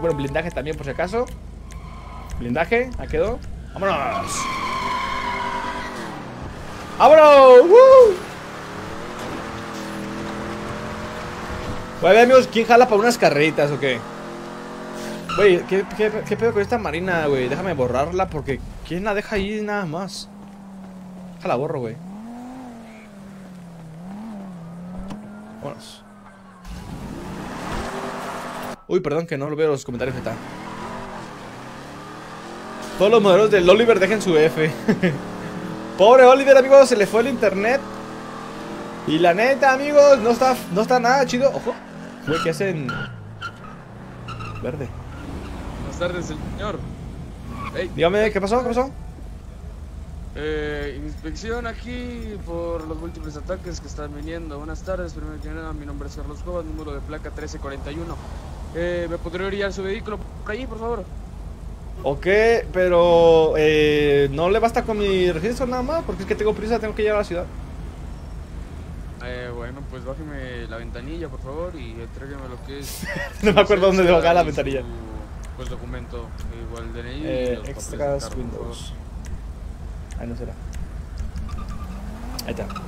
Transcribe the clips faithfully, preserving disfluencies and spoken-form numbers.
bueno, blindaje también por si acaso. Blindaje, ahí quedó. ¡Vámonos! ¡Vámonos! ¡Woo! Voy a ver, amigos, ¿quién jala para unas carreritas o qué? Güey, ¿qué, qué, ¿qué pedo con esta marina, güey? Déjame borrarla porque ¿quién la deja ahí nada más? Déjala borro, güey. Vámonos. Uy, perdón que no lo veo los comentarios que está. Todos los modelos del Oliver dejen su F. Pobre Oliver, amigos, se le fue el internet. Y la neta, amigos, no está, no está nada chido. Ojo. Güey, ¿qué hacen? Verde. Buenas tardes, señor. Hey. Dígame, ¿qué pasó? ¿Qué pasó? Eh, inspección aquí por los múltiples ataques que están viniendo. Buenas tardes, primero que nada, mi nombre es Carlos Cuevas, número de placa trece cuarenta y uno. Eh, ¿me podría orillar su vehículo por allí, por favor? Ok, pero eh, no le basta con mi registro nada más, porque es que tengo prisa, tengo que llegar a la ciudad. Eh, bueno, pues bájeme la ventanilla, por favor, y entrégueme lo que es... No me acuerdo dónde debo bajar la ventanilla. Su, pues documento, igual D N I Eh, y los extras papeles del carro, Windows. Ahí no será. Ahí está. Toma.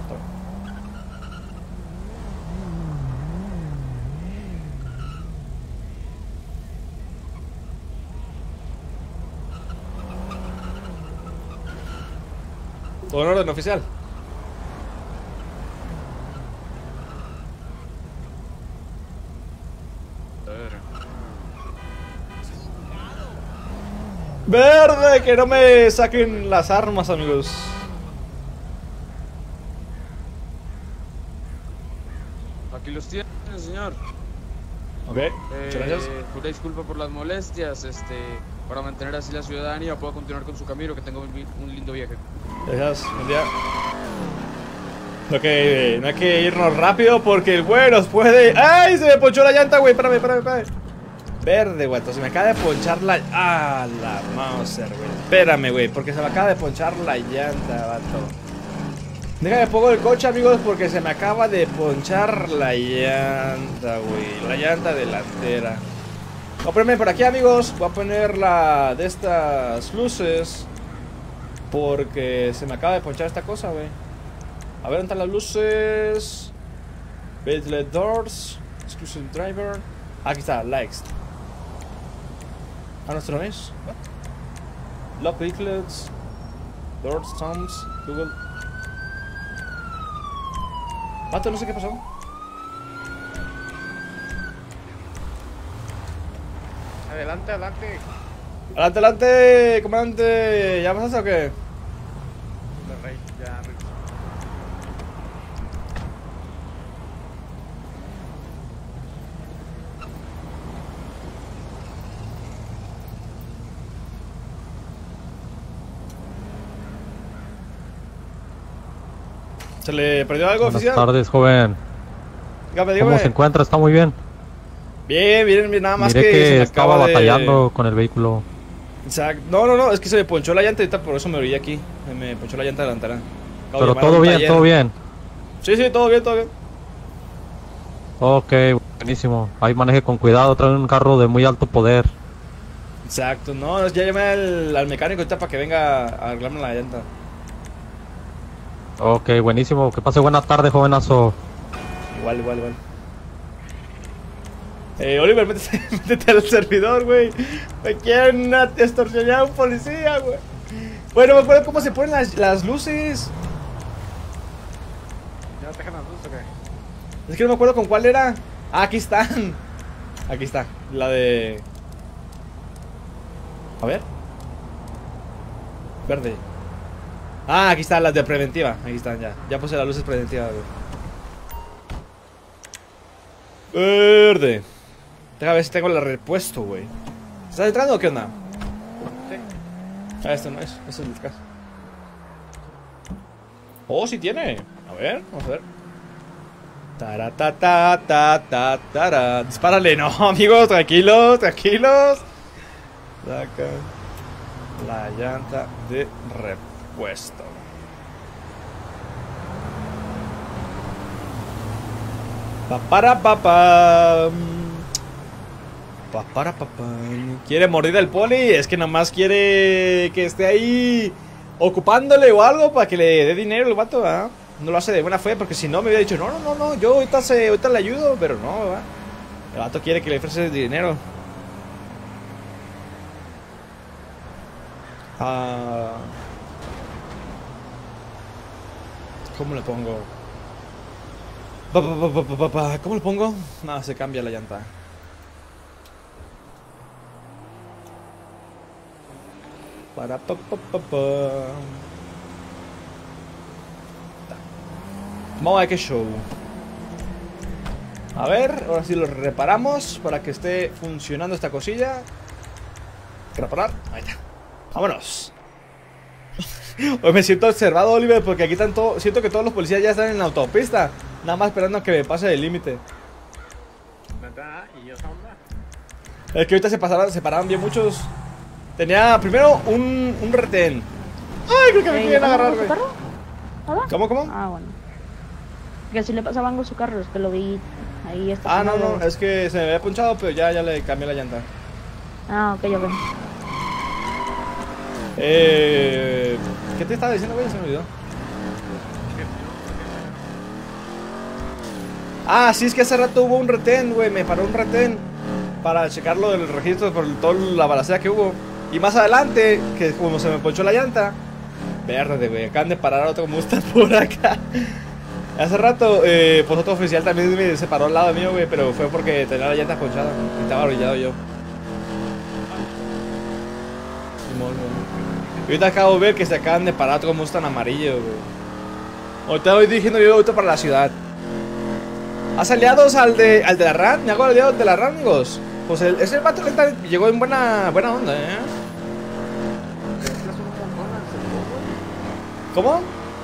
Todo en orden, oficial. Verde, que no me saquen las armas, amigos. Aquí los tiene, señor. Ok, Eh, muchas gracias. Una disculpa por las molestias, este, para mantener así la ciudadanía, puedo continuar con su camino, que tenga un, un lindo viaje. Gracias, buen día. Ok, no hay que irnos rápido porque el güey nos puede... ¡Ay! Se me ponchó la llanta, güey. Espérame, espérame, espérame. Verde, güey. Entonces me acaba de ponchar la... ¡Ah, la Mauser, güey! Espérame, güey, porque se me acaba de ponchar la llanta, vato. Déjame pongo el coche, amigos, porque se me acaba de ponchar la llanta, güey. La llanta delantera. Voy a ponerme por aquí, amigos. Voy a poner la de estas luces porque se me acaba de ponchar esta cosa, güey. A ver, ¿dónde están las luces? Bedlet doors. Exclusive driver. Aquí está, likes. Ah, nuestro es. Lock vehicles. Doors, thumbs, Google. Vato, no sé qué pasó. Adelante, adelante. Adelante, adelante, comandante. ¿Ya pasaste o qué? Rey, ya, Rey. ¿Se le perdió algo, Buenas oficial? Buenas tardes, joven. Dígame, dígame. ¿Cómo se encuentra? ¿Está muy bien? Bien, bien, bien, nada más Miré que, que se me estaba acaba de... batallando con el vehículo. Exacto. No, no, no, es que se me ponchó la llanta ahorita, por eso me orillé aquí. Me ponchó la llanta delantera. Acabo Pero de llamar a todo un bien, taller. todo bien. Sí, sí, todo bien, todo bien. Ok, buenísimo. Ahí maneje con cuidado, trae un carro de muy alto poder. Exacto, no, ya llamé al, al mecánico ahorita para que venga a arreglarme la llanta. Ok, buenísimo. Que pase buena tarde, jovenazo. Igual, igual, igual. Eh, Oliver, métete, métete al servidor, güey. Me quieren extorsionar a un policía, güey. Bueno, me acuerdo cómo se ponen las, las luces. ¿Ya te dejan las luces o qué? Es que no me acuerdo con cuál era. Ah, aquí están. Aquí está, la de... A ver. Verde. Ah, aquí están las de preventiva. Aquí están ya. Ya puse las luces preventivas, güey. Verde. Déjame ver si tengo el repuesto, güey. ¿Estás entrando o qué onda? Sí. Ah, esto no es. Eso es el caso. Oh, sí tiene. A ver, vamos a ver. Taratata, ta, ta, tara. Dispárale, no, amigos, tranquilos, tranquilos. Saca la llanta de repuesto. Pa para pa pa. Pa, para, pa, pa. Quiere morir el poli, es que nomás quiere que esté ahí ocupándole o algo para que le dé dinero el vato, ¿verdad? No lo hace de buena fe, porque si no me hubiera dicho, no, no, no, no, yo ahorita, se, ahorita le ayudo, pero no, ¿verdad? El vato quiere que le ofrece dinero. Ah, ¿cómo le pongo? Pa, pa, pa, pa, pa, pa. ¿Cómo le pongo? No, se cambia la llanta. Para pa, pa, pa, pa. Vamos a ver qué show. A ver, ahora sí lo reparamos para que esté funcionando esta cosilla. Reparar, ahí está. Vámonos. Hoy me siento observado, Oliver, porque aquí están todo, siento que todos los policías ya están en la autopista, nada más esperando a que me pase el límite. ¿Y esa onda? Es que ahorita se pasaron, se pararon bien muchos. Tenía primero un, un retén. Ay, creo que me quieren agarrar, güey. ¿Cómo, cómo? Ah, bueno. Que si le pasaban con su carro, es que lo vi ahí está. Ah, no, no, es que se me había punchado, pero ya, ya le cambié la llanta. Ah, ok, ok. Eh, ¿Qué te estaba diciendo, güey? Se me olvidó. Ah, sí, es que hace rato hubo un retén, güey. Me paró un retén para checarlo del registro por toda la balacera que hubo. Y más adelante, que como se me ponchó la llanta, verde, güey. Acaban de parar otro Mustang por acá. Hace rato, eh, pues otro oficial también me se paró al lado mío, güey. Pero fue porque tenía la llanta ponchada y estaba orillado yo. Y ahorita acabo de ver que se acaban de parar otro Mustang amarillo, güey. Ahorita voy dirigiendo yo ahorita para la ciudad. ¿Has aliados al de, al de la R A N? ¿Me hago aliados de la R A N, amigos? Pues el, ese vato que llegó en buena, buena onda, ¿eh? ¿Cómo?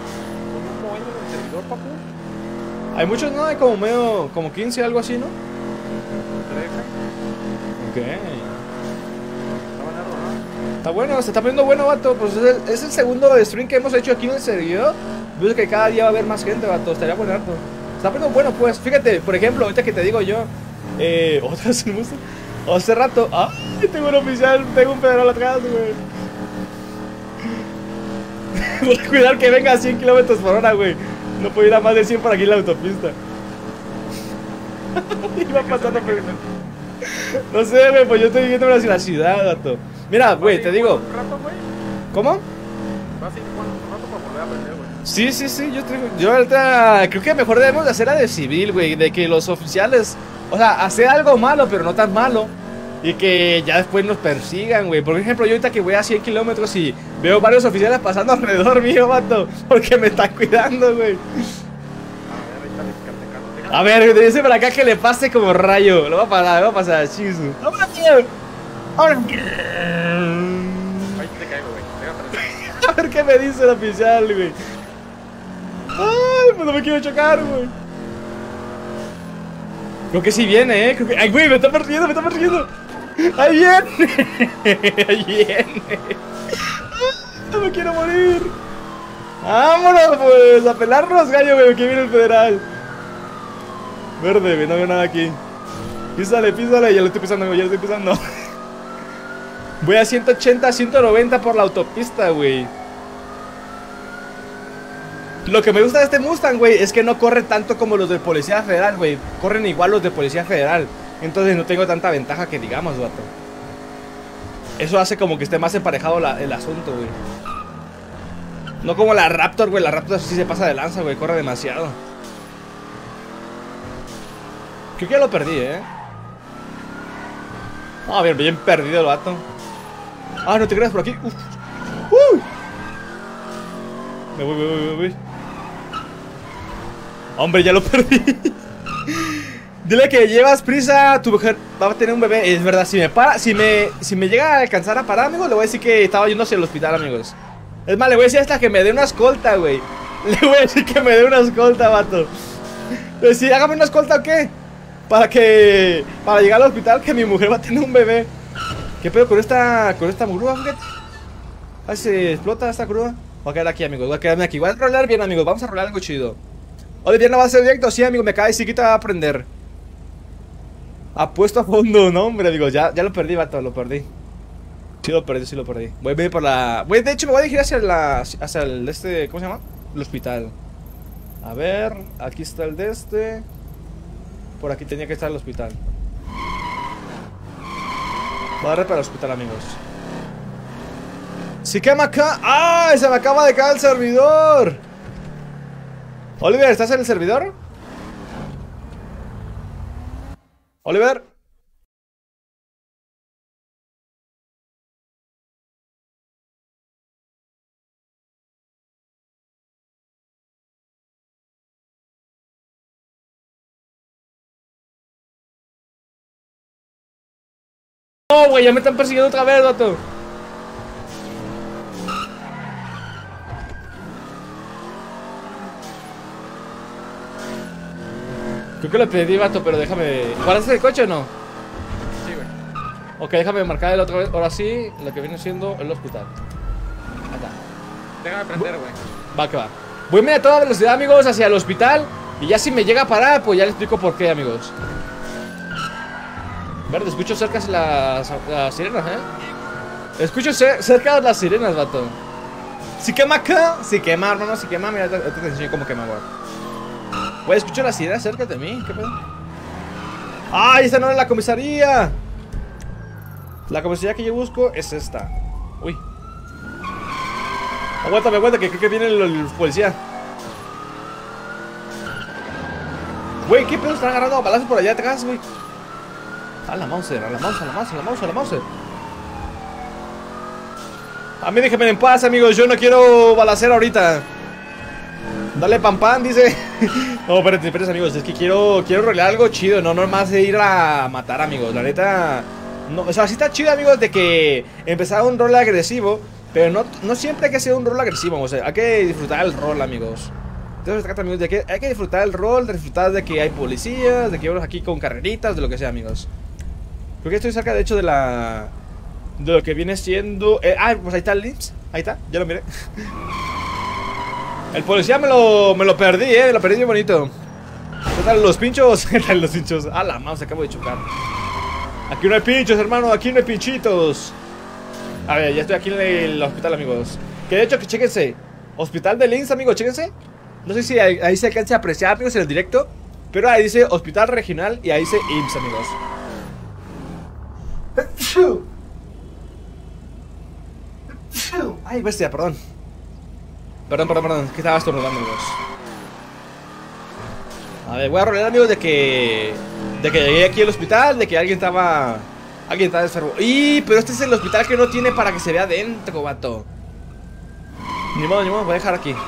Hay muchos, ¿no? Hay como medio, como quince, algo así, ¿no? Ok. Está bueno, se está poniendo bueno, vato. Pues es el, es el segundo stream que hemos hecho aquí en el servidor. Veo que cada día va a haber más gente, vato. Estaría bueno harto. Se está poniendo bueno, pues. Fíjate, por ejemplo, ahorita que te digo yo. Eh, otra se me gusta. Hace rato. ¡Ay! Tengo un oficial, tengo un federal atrás, güey. Voy a cuidar que venga a cien kilómetros por hora, güey. No puedo ir a más de cien por aquí en la autopista. Iba pasando por... No sé, güey, pues yo estoy viviendo en la ciudad, gato. Mira, güey, te digo. ¿Cómo? ¿Vas a ir jugando un rato para volver a aprender, güey? Sí, sí, sí, yo, tengo, yo ahorita creo que mejor debemos de hacer la de civil, güey. De que los oficiales, o sea, hacer algo malo, pero no tan malo. Y que ya después nos persigan, güey. Por ejemplo, yo ahorita que voy a cien kilómetros y veo varios oficiales pasando alrededor mío, vato. Porque me están cuidando, güey. A ver, te dice para acá que le pase como rayo. Lo va a pasar, lo va a pasar, chisu. ¡Ahora, tío! ¡Ahora! Ahí te caigo, güey. A ver qué me dice el oficial, güey. Ay, pues no me quiero chocar, güey. Creo que sí viene, eh. Creo que... Ay, güey, me está persiguiendo, me está persiguiendo. Ahí viene. Ahí viene. No me quiero morir. Vámonos, pues. A pelarnos, gallo, güey. Que viene el federal. Verde, güey. No veo nada aquí. Písale, písale. Ya lo estoy pisando, güey. Ya lo estoy pisando. Voy a ciento ochenta, ciento noventa por la autopista, güey. Lo que me gusta de este Mustang, güey, es que no corre tanto como los de Policía Federal, güey. Corren igual los de Policía Federal. Entonces no tengo tanta ventaja que digamos, vato. Eso hace como que esté más emparejado la, el asunto, güey. No como la Raptor, güey. La Raptor sí se pasa de lanza, güey. Corre demasiado. Creo que ya lo perdí, ¿eh? Ah, bien, bien perdido el vato. Ah, no te creas por aquí. Uf. Uh. Me voy, me voy, me voy. Hombre, ya lo perdí. Dile que llevas prisa, tu mujer va a tener un bebé. Es verdad, si me para, si me, si me llega a alcanzar a parar, amigos, le voy a decir que estaba yendo hacia el hospital, amigos. Es más, le voy a decir hasta que me dé una escolta, güey. Le voy a decir que me dé una escolta, vato. Le voy a decir, hágame una escolta o qué. Para que, para llegar al hospital, que mi mujer va a tener un bebé. ¿Qué pedo con esta, con esta grúa, fíjate? Ay, se explota esta grúa. Voy a quedar aquí, amigos, voy a quedarme aquí. Voy a rolar bien, amigos, vamos a rolar algo chido. Olivier no va a ser directo, sí, amigo, me cae, sí que te va a aprender. Apuesto a fondo, no, hombre, digo, ya, ya lo perdí, vato, lo perdí. Sí lo perdí, sí lo perdí. Voy a ir por la... Voy, de hecho, me voy a dirigir hacia la... Hacia el de este... ¿Cómo se llama? El hospital. A ver, aquí está el de este. Por aquí tenía que estar el hospital. Voy a darle para el hospital, amigos. ¡Sí quema acá! ¡Ay! Se me acaba de caer el servidor. Oliver, ¿estás en el servidor? Oliver. No, güey, ya me están persiguiendo otra vez, vato. Creo que lo pedí, vato, pero déjame... ¿Guardaste el coche o no? Sí, güey. Ok, déjame marcar el otra vez. Ahora sí, lo que viene siendo el hospital. Ahí está. Déjame prender, güey. Va que va. Voy a toda velocidad, amigos, hacia el hospital. Y ya si me llega a parar, pues ya les explico por qué, amigos. Verde, escucho cerca las, las sirenas, ¿eh? Escucho ce cerca las sirenas, vato. Si quema acá. Si quema, hermano, si quema. Mira, ahorita te enseño cómo quema, güey. Güey, escucho las sirenas cerca de mí. ¿Qué pedo? ¡Ay, esta no es la comisaría! La comisaría que yo busco es esta. Uy. Aguántame, aguanta, que creo que viene el, el policía. Güey, ¿qué pedo? Están agarrando a balazos por allá atrás, güey. A la Mauser, a la Mauser, a la Mauser, a la Mauser, a la Mauser. A mí déjenme en paz, amigos. Yo no quiero balacera ahorita. Dale pam pam, dice. No, espérate, espérate, amigos. Es que quiero, quiero rolear algo chido. No nomás de ir a matar, amigos. La neta. No, o sea, sí está chido, amigos, de que empezar un rol agresivo. Pero no, no siempre hay que hacer un rol agresivo. O sea, hay que disfrutar el rol, amigos. Entonces se trata, amigos, de que hay que disfrutar el rol, de disfrutar de que hay policías, de que vamos aquí con carreritas, de lo que sea, amigos. Creo que estoy cerca, de hecho, de la... De lo que viene siendo... Eh, ah, pues ahí está el Lips. Ahí está, ya lo miré. El policía me lo, me lo perdí, eh. Me lo perdí bien bonito. ¿Qué tal los pinchos? ¿Qué tal los pinchos? Ah, la mouse, acabo de chocar. Aquí no hay pinchos, hermano. Aquí no hay pinchitos. A ver, ya estoy aquí en el hospital, amigos. Que de hecho, que chéquense. Hospital de Linz, amigos, chéquense. No sé si ahí, ahí se alcanza a apreciar, amigos, en el directo. Pero ahí dice Hospital Regional y ahí dice I M S S, amigos. Ay, bestia, perdón. Perdón, perdón, perdón. Que estaba estornudando, amigos. A ver, voy a rolear, amigos, de que... De que llegué aquí al hospital, de que alguien estaba... Alguien estaba enfermo. ¡Y! Pero este es el hospital que no tiene para que se vea adentro, vato. Ni modo, ni modo, voy a dejar aquí.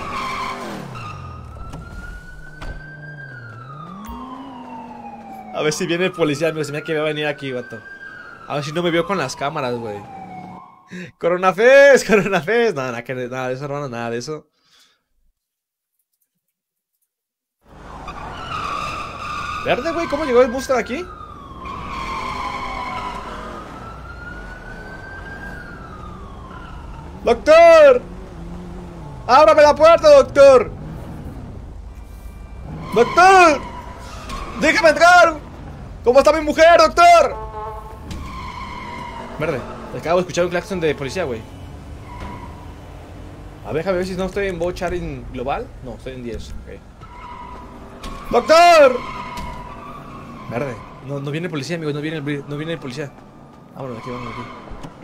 A ver si viene el policía, amigos. Se me da que va a venir aquí, vato. A ver si no me vio con las cámaras, güey. Coronafest, Coronafest. Nada, nada, nada de eso, hermano, nada de eso. Verde, güey, ¿cómo llegó el Mustang aquí? ¡Doctor! ¡Ábrame la puerta, doctor! ¡Doctor! ¡Déjame entrar! ¿Cómo está mi mujer, doctor? Verde, acabo de escuchar un claxon de policía, güey. A ver, déjame ver si no estoy en voz chatting global. No, estoy en diez, ok. ¡Doctor! Verde, no, no viene el policía, amigos, no viene el, no viene el policía. Vámonos aquí, vámonos aquí.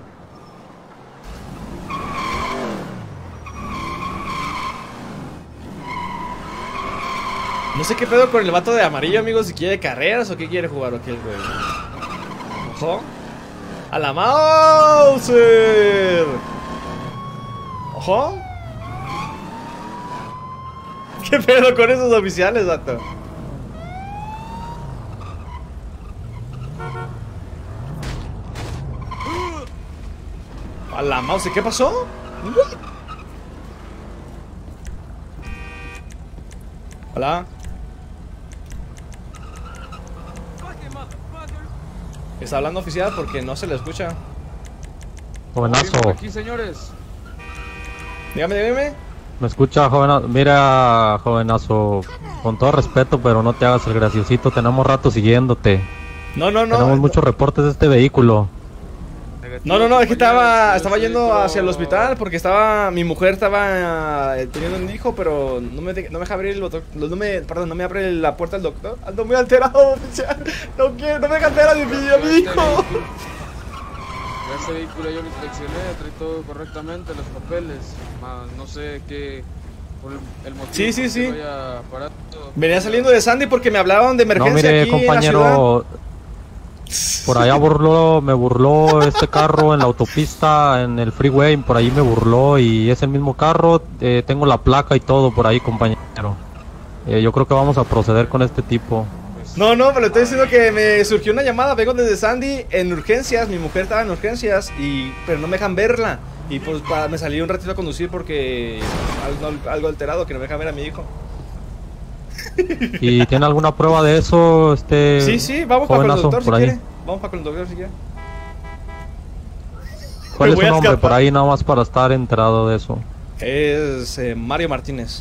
No sé qué pedo con el vato de amarillo, amigos, si quiere carreras o qué quiere jugar o qué, güey. Ojo. ¡A la Mauser! ¡Ojo! ¿Qué pedo con esos oficiales, vato? ¡A la Mauser! ¿Qué pasó? Hola. Está hablando oficial porque no se le escucha. Jovenazo. Aquí, señores. Dígame, dígame. ¿Me escucha, jovenazo? Mira, jovenazo, con todo respeto, pero no te hagas el graciosito. Tenemos rato siguiéndote. No, no, no. Tenemos muchos reportes de este vehículo. No, no, no, es que estaba, estaba yendo hacia el hospital porque estaba, mi mujer estaba eh, teniendo un hijo, pero no me, de- no me deja abrir el botón, no me, perdón, no me abre la puerta el doctor. Ando muy alterado, oficial. No quiero, no me deja ver a mi, a mi hijo. Este vehículo yo lo inspeccioné, trae todo correctamente, los papeles. Ma, no sé qué. Por el, el motivo Sí, sí, por sí. qué vaya parado. Venía saliendo de Sandy porque me hablaban de No, emergencia mire, aquí en la ciudad. compañero. Por allá burló, me burló este carro en la autopista, en el freeway, por ahí me burló y es el mismo carro, eh, tengo la placa y todo por ahí, compañero. Eh, yo creo que vamos a proceder con este tipo. No, no, pero estoy diciendo que me surgió una llamada, vengo desde Sandy en urgencias, mi mujer estaba en urgencias, y pero no me dejan verla. Y pues pa- me salí un ratito a conducir porque algo, algo alterado, que no me dejan ver a mi hijo. ¿Y tiene alguna prueba de eso, este Sí, sí, vamos para con el jovenazo, doctor si por ahí? quiere. Vamos para con el doctor si quiere. ¿Cuál Me es voy su a nombre escapar. por ahí, nada más para estar enterado de eso? Es eh, Mario Martínez.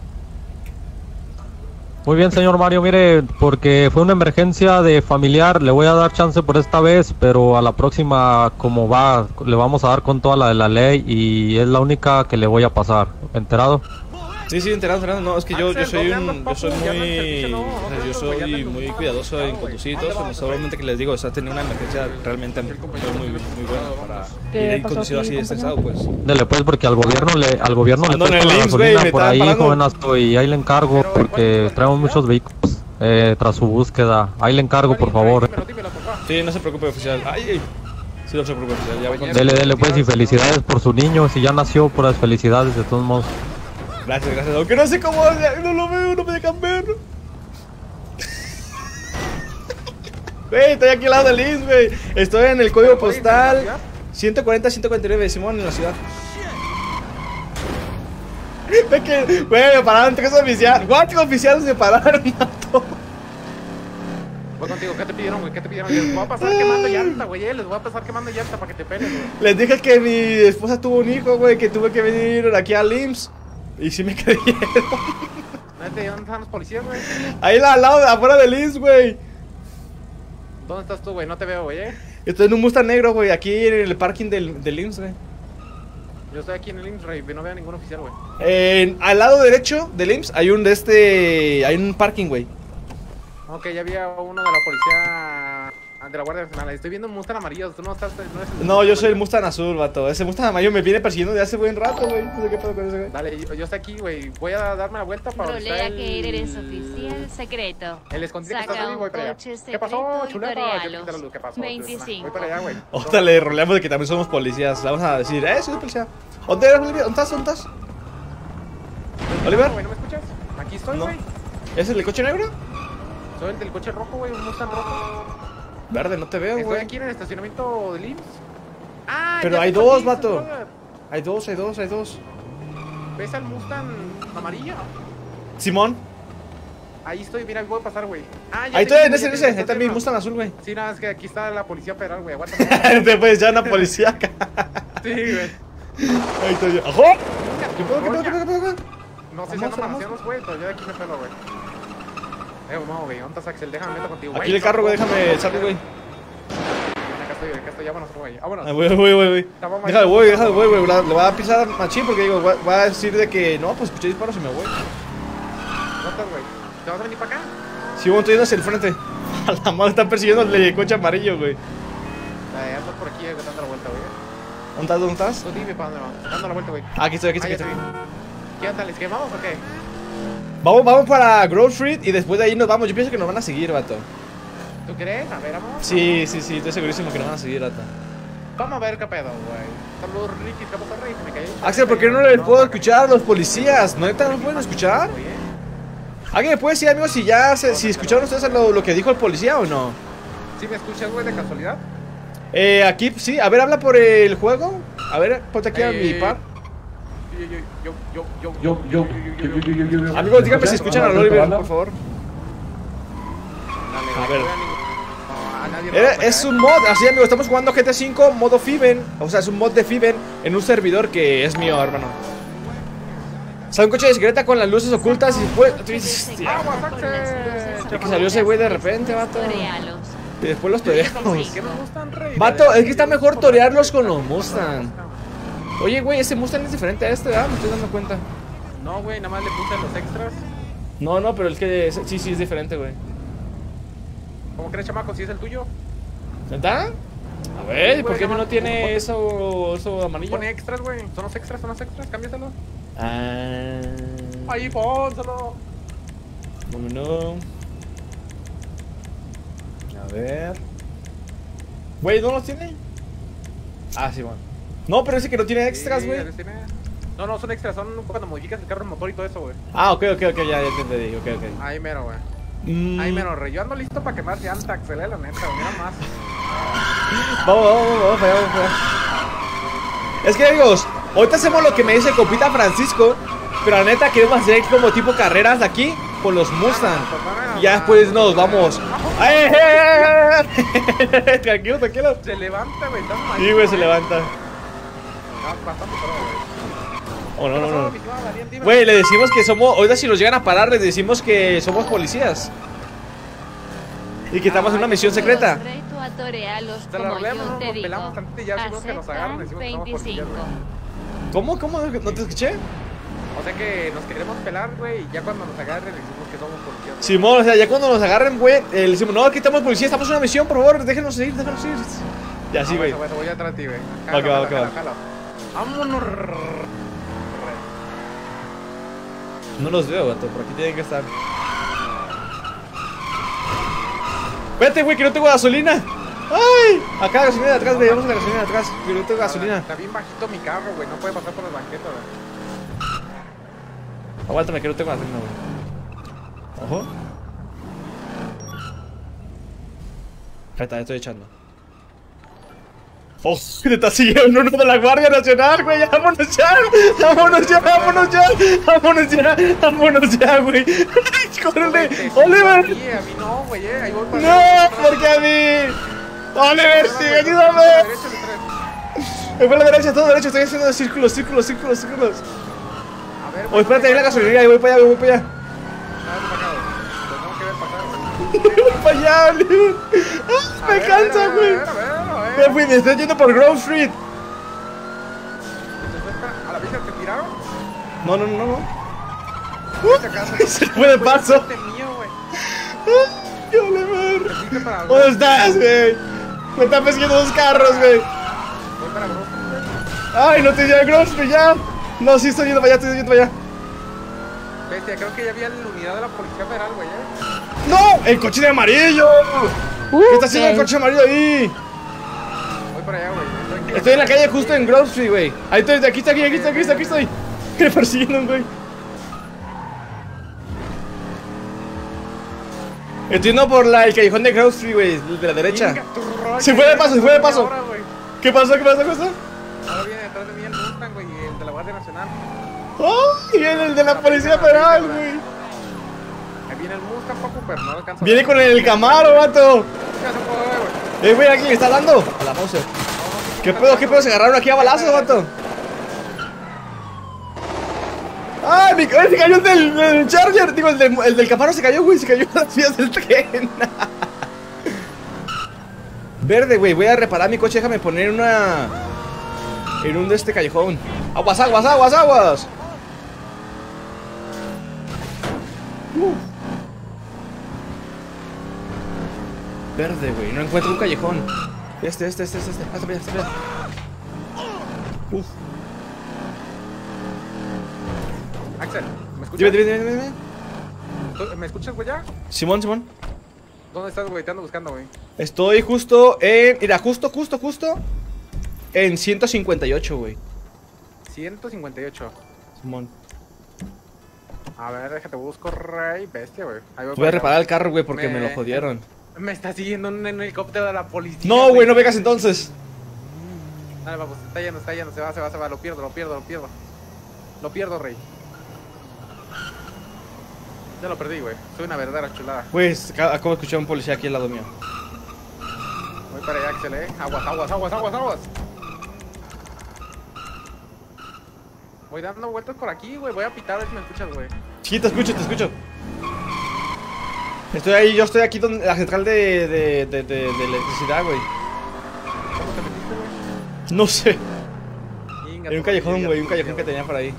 Muy bien, señor Mario, mire, porque fue una emergencia de familiar, le voy a dar chance por esta vez, pero a la próxima, como va, le vamos a dar con toda la de la ley y es la única que le voy a pasar. ¿Enterado? Sí, sí, enterado, enterado. No, es que yo, yo Axel, soy ¿dónde un, andas, yo soy papu? Ya no hay muy, servicio, no, o sea, no, yo güey, ya soy andas muy ocupado, cuidadoso en güey. conducir y ¿Dónde todo eso. vamos, Solamente que les digo, o sea, tenía una emergencia realmente muy, muy, muy buena para ¿Qué ir pasó conducido aquí, así de este estado, compañero? pues. Dele pues, porque al gobierno le, al gobierno le Ando en cuesta el la I M S S, güey, gasolina me por estaban ahí, parando. jovenazo, y ahí le encargo, Pero, porque ¿cuál- traemos cuál- muchos vehículos eh, tras su búsqueda. Ahí le encargo, por favor. Dímelo, dímelo, papá. Sí, no se preocupe, oficial. Ay, ay. Sí, no se preocupe, oficial. Ya voy con... Dele, dele pues, y felicidades por su niño, si ya nació, por las felicidades de todos modos. Gracias, gracias. Aunque no sé cómo, no lo veo, no me dejan verlo. Güey, estoy aquí al lado del I M S S, güey. Estoy en el código postal ciento cuarenta, ciento cuarenta y nueve, Simón, en la ciudad. Ve que, güey, me pararon tres oficiales. ¿Cuántos oficiales me pararon, mato? Voy contigo, ¿qué te pidieron, güey? ¿Qué te pidieron? Les voy a pasar quemando llanta, güey. eh, Les voy a pasar quemando llanta para que te peleen, güey. Les dije que mi esposa tuvo un hijo, güey, que tuve que venir aquí al I M S S. Y sí me creyeron. Nete, ¿dónde están los policías, güey? Ahí al lado, afuera del I M S S, güey. ¿Dónde estás tú, güey? No te veo, güey, eh. Estoy en un Mustang negro, güey, aquí en el parking del, del I M S S, güey. Yo estoy aquí en el I M S S, Rey, no veo a ningún oficial, güey. Eh, al lado derecho del I M S S hay un de este. Hay un parking, güey. Ok, ya había uno de la policía de la Guardia Nacional. Estoy viendo un Mustang amarillo. Tú no estás. No, eres el No, yo soy el Mustang. Mustang azul, vato. Ese Mustang amarillo me viene persiguiendo de hace buen rato, güey. No sé qué pedo con ese, güey. Dale, yo, yo estoy aquí, güey. Voy a darme la vuelta para donde está Rolea el... que eres oficial secreto. El escondido que está Saca ahí, un voy para allá. coche ¿Qué pasó, secreto y chuleta? torealos. ¿Qué, qué, ¿Qué pasó? veinticinco. Voy para allá, güey. Ahorita le roleamos de que también somos policías. Vamos a decir, eh, soy policía. ¿Dónde eres, Oliver? ¿Dónde estás? ¿Dónde estás? Oliver. Güey, ¿no me escuchas? Aquí estoy, No. güey. ¿Es el del coche negro? Soy el del coche rojo, güey. Un Mustang rojo. Verde, no te veo, Estoy güey. aquí en el estacionamiento del I M S S. Ah, Pero ya hay sé dos, cuál vato. dices, brother. Hay dos, hay dos, hay dos. ¿Ves al Mustang amarillo? Simón. Ahí estoy, mira, voy a pasar, güey. Ah, Ahí te estoy, vi, en ya ese, en te ese. vi, Ahí está mi viendo. Mustang azul, güey. Sí, nada, es que aquí está la policía federal, güey. Aguanta. Te puedes ya una policía acá. Sí, güey. Ahí estoy yo. ¡Ajo! ¿Qué pedo, qué pedo, qué pedo, qué pedo, qué pedo? No sé si Vamos, andan vamos. marcianos, güey, pero yo de aquí me pelo, güey. Eh, no, güey, ¿dónde estás, Axel? Déjame meto contigo, güey. Aquí el carro, güey, déjame echarle, güey. Acá estoy, acá estoy, vámonos, güey. Vámonos. Ah, Voy, voy, voy, voy. Estamos Déjale, mal. voy, déjale, voy, güey. La- Le voy a pisar machín porque digo, voy voy a decir de que no, pues escuché disparos y me voy. ¿Dónde estás, güey? ¿Te vas a venir para acá? Sí, bueno, estoy yendo hacia el frente. A la mano están persiguiendo el coche amarillo, güey. Eh, ya estás por aquí, eh, dando la vuelta, güey. ¿Dónde estás? ¿Dónde estás? Tú dime para dónde vas. Dando la vuelta, güey. Ah, aquí estoy, aquí Ah, estoy, ya aquí te estoy. vi. ¿Qué onda? ¿Les quemamos o qué? Vamos, vamos para Grove Street y después de ahí nos vamos. Yo pienso que nos van a seguir, vato. ¿Tú crees? A ver, vamos. Sí, sí, sí, estoy segurísimo que nos van a seguir, vato. Vamos a ver qué pedo, güey. Saludos, Ricky. ¿Qué pasó, Ricky? Me caí. Axel, ¿por qué no les puedo escuchar a los policías? ¿No neta no pueden escuchar? Oye, ¿Alguien me puede decir, amigos, si ya se- si escucharon ustedes lo, lo que dijo el policía o no? ¿sí me escuchas, güey, de casualidad? Eh, aquí, sí, a ver, habla por el juego. A ver, ponte aquí a mi Eh, par. Yo, yo, yo, yo, yo, Yo, yo, yo, yo, yo, yo, yo. Amigos, díganme si escuchan a Oliver, por favor. Dale, A güey, ver. no veo a ningún- no, a nadie Era- roba, es ¿eh? un mod, así amigos, estamos jugando G T A cinco modo Fiben. O sea, es un mod de Fiben en un servidor que es mío, hermano. Sale un coche de secreta con las luces ocultas y después... Coche de Hostia, secreto Aguas, con las Axel. luces Es que salió ese güey de repente, vato. Torealos. Y después los Sí, son los toreamos. que me gustan, rey. Vato, es que está mejor torearlos con los Mustang. Oye, güey, ese Mustang es diferente a este, ¿verdad? Me estoy dando cuenta. No, güey, nada más le puse los extras. No, no, pero el que es- sí, sí es diferente, güey. ¿Cómo crees, chamaco? ¿Si es el tuyo? ¿Verdad? A ver, Sí, ¿por güey, qué nada no más tiene ponte- eso, eso amarillo? Pone extras, güey. Son los extras, son los extras. Cámbiaselo. Ah. Ahí, pónselo. Vámonos. A ver. Güey, ¿no los tiene? Ah, sí, bueno. No, pero ese que no tiene extras, Sí, güey. ese tiene- No, no, son extras. Son cuando modificas el carro, el motor y todo eso, güey. Ah, ok, ok, ok, ya, ya te entendí, ok, ok. Ahí mero, güey. Mm, Ahí mero, rey. Yo ando listo para quemar llanta, Axel, eh, la neta, güey. Mira más. Vamos, vamos, vamos, vamos, vamos, vamos. Es que, amigos, ahorita hacemos lo que me dice el compita Francisco. Pero la neta queremos hacer como tipo carreras aquí con los Mustang. Y ya después nos vamos. ¡Ay, ay, ay, ay! Tranquilo, tranquilo. Se levanta, güey. Está mal. Sí, güey, se levanta. Ah, bastante pro, güey. Oh, no, no, ¿Qué pasó, no. mi estimado Darién? Dime. Güey, le decimos que somos. Ahorita, si nos llegan a parar, les decimos que somos policías. Y que estamos en una misión secreta. Reto a torearlos Se la como roleamos, yo ¿no? te Nos digo. pelamos tantito y ya decimos que nos agarran, decimos que somos veinticinco. policías, güey. ¿Cómo? ¿Cómo? ¿No te escuché? O sea que nos queremos pelar, güey, y ya cuando nos agarren decimos que somos policías. güey. Simón, o sea, ya cuando nos agarren, güey, eh, le decimos, no, aquí estamos policías, estamos en una misión, por favor, déjenos seguir, déjenos seguir. Ya, sí, Ah, güey. bueno, bueno, voy atrás de ti, güey. Ok, Jalo, jalo, ok, jalo, ok. jalo. Vámonos. No los veo, vato, por aquí tienen que estar. Vete, güey, que no tengo gasolina. ¡Ay! Acá la gasolina de atrás, güey, vamos a la gasolina de atrás, que no tengo gasolina. Está bien bajito mi carro, güey, no puede pasar por las banquetas, güey. Aguántame, que no tengo gasolina, güey. Ojo. Ahí está, estoy echando. ¡Oh! Te está siguiendo uno de la Guardia Nacional, güey. ¡Ya, vámonos ya! ¡Vámonos ya! ¡Vámonos ya! ¡Vámonos ya! ¡Vámonos ya, güey! ¡Ay, córrele! Güey, te- ¡Oliver! Sí, a mí no, güey, eh, ahí voy para ¡No! ¿Por qué a mí? ¡Oliver, sí, ayúdame! Me fue a la derecha, todo derecho. Estoy haciendo círculos, círculos, círculos, círculos. A ver, Oh, espérate, ahí en la gasolinera. Ahí voy para allá, voy para allá. Lo tengo que ver pasar, güey. Voy para allá, Oliver. ¡Ah, A me ver, cansa, a ver, güey! A ver, a ver, a ver. Me fui, me estoy yendo por Grove Street. ¿A la vista te tiraron? No, no, no, no. Uh, Se fue de paso. Este mío, güey. ¡Ay, Oliver! Te fuiste para ¿Dónde Grove. estás, güey? Me están persiguiendo dos carros, güey. Voy para Grove, güey. Ay, no te llevo a Grove Street ya. No, sí, estoy yendo para allá, estoy yendo para allá. Bestia, creo que ya había la unidad de la Policía Federal, güey, eh. ¡No! ¡El coche de amarillo! ¿Qué está haciendo el coche amarillo ahí? Voy para allá, güey. Estoy, Estoy en la calle justo en Grove Street, güey. Ahí estoy, aquí estoy, aquí estoy, aquí estoy, aquí estoy. Me persiguieron, güey. Estoy yendo por la, el callejón de Grove Street, güey, el de la derecha. Chinga tu rocha, Se fue de paso, se fue de paso. Ahora, güey. ¿Qué pasó? ¿Qué pasó? ¿Qué pasó? Ahora viene detrás de mí el Mustang, güey, y el de la Guardia Nacional. ¡Ay! El de la Policía Federal, güey. Ahí viene el Mustang, papu, pero no alcanza. Viene con el Camaro, vato. Ya se puede ver, güey. Eh, güey, aquí le está dando. A la Mauser. ¿Qué pedo? ¿Qué pedo? Se agarraron aquí a balazos, vato. ¡Ay! Mi, ay, se cayó el del, del Charger. Digo, el, de, el del Camaro se cayó, güey. Se cayó en las vías del tren. Verde, güey. Voy a reparar mi coche. Déjame poner una. En un de este callejón. Aguas, aguas, aguas, aguas. Uh. Verde, güey. No encuentro un callejón. Este, este, este, este. Este, este, este, este. Uf. Axel, ¿me escuchas? Dime, dime, dime, dime. ¿Tú- ¿Me escuchas, güey, ya? Simón, Simón. ¿Dónde estás, güey? Te ando buscando, güey. Estoy justo en. Mira, justo, justo, justo. En ciento cincuenta y ocho, güey. ciento cincuenta y ocho. Simón. A ver, déjate, busco rey bestia, güey. Ahí Voy a para allá. reparar el carro, güey, porque me... Me- lo jodieron. Me está siguiendo un helicóptero de la policía. No, güey, no vengas entonces. Dale, vamos, está lleno, está lleno, se va, se va, se va, lo pierdo, lo pierdo, lo pierdo. Lo pierdo, rey. Ya lo perdí, güey. Soy una verdadera chulada. Pues, acabo de escuchar a un policía aquí al lado mío. Voy para allá, Axel, eh. Aguas, aguas, aguas, aguas, aguas. Voy dando vueltas por aquí, güey. Voy a pitar a ver si me escuchas, güey. Sí, te escucho, te escucho. Estoy ahí, yo estoy aquí donde la central de, de, de, de, de electricidad, güey. ¿Cómo te metiste, güey? No sé. Inga, Hay un tu callejón, madre, güey, un ya, callejón que güey. tenía por ahí.